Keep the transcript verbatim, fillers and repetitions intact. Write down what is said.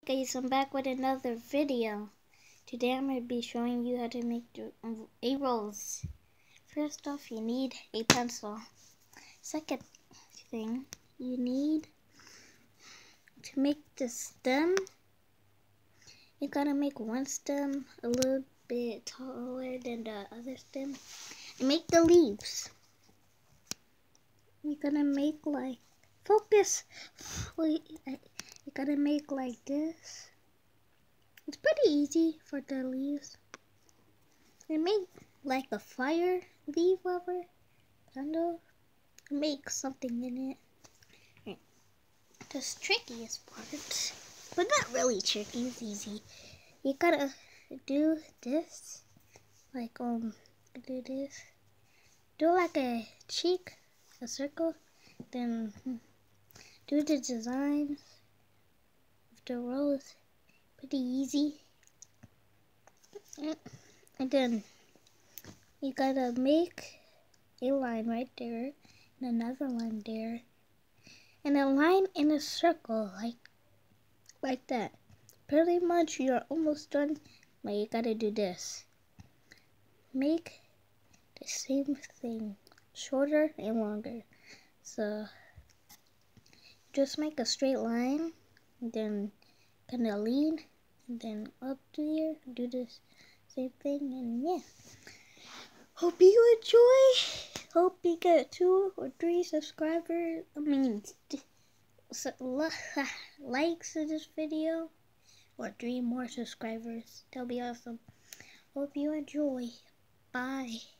Guys, I'm back with another video. Today I'm going to be showing you how to make the A-rolls. First off, you need a pencil. Second thing, you need to make the stem. You gotta make one stem a little bit taller than the other stem. And make the leaves. You're gonna make like, focus. Wait, you gotta make like this. It's pretty easy for the leaves. And make like a fire leaf over, kind of. Make something in it. The trickiest part, but not really tricky, it's easy. You gotta do this, like um, do this. Do like a cheek, a circle, then do the design of the rose. Pretty easy. And then you gotta make a line right there and another line there and a line in a circle like like that. Pretty much you're almost done, but you gotta do this. Make the same thing shorter and longer. So just make a straight line and then kind of lean and then up to here, do this same thing, and yeah. Hope you enjoy. Hope you get two or three subscribers. I mean, so, likes to this video, or three more subscribers. That'll be awesome. Hope you enjoy. Bye.